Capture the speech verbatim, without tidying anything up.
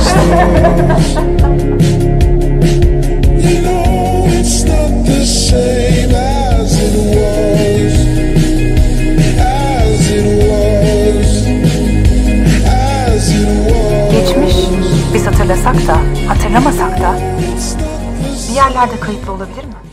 Geçmiş, biz hatırlasak da, hatırlamasak da bir yerlerde kayıtlı olabilir mi?